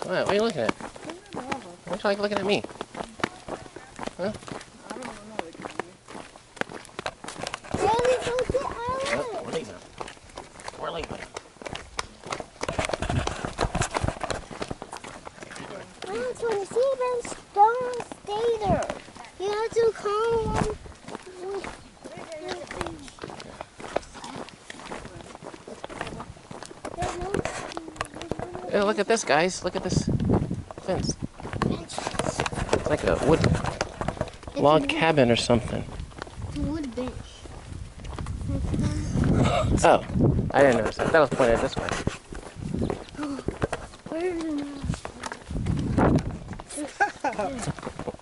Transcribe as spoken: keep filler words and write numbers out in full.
What, what are you looking at? Why are you looking at me? Huh? Oh, we're leaving. We're leaving. That's when the seabirds don't stay there. You have to call them. Hey, look at this, guys. Look at this fence. It's like a wood log cabin or something. It's a wood bench. Oh, I didn't notice. I thought it was pointed this way. Where is it?